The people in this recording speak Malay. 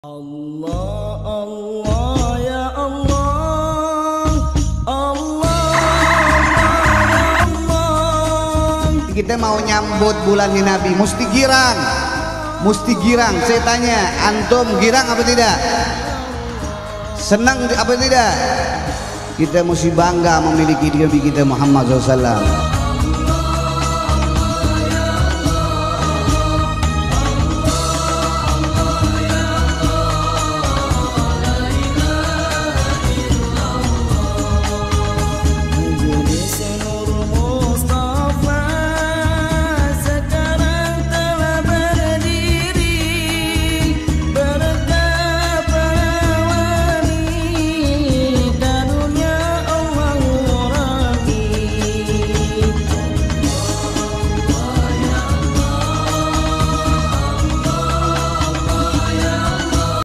Allah, Allah, ya Allah, Allah, ya Allah. Kita mau nyambut bulannya Nabi, mesti girang, mesti girang. Saya tanya, antum girang apa tidak? Senang apa tidak? Kita mesti bangga memiliki Nabi kita Muhammad SAW.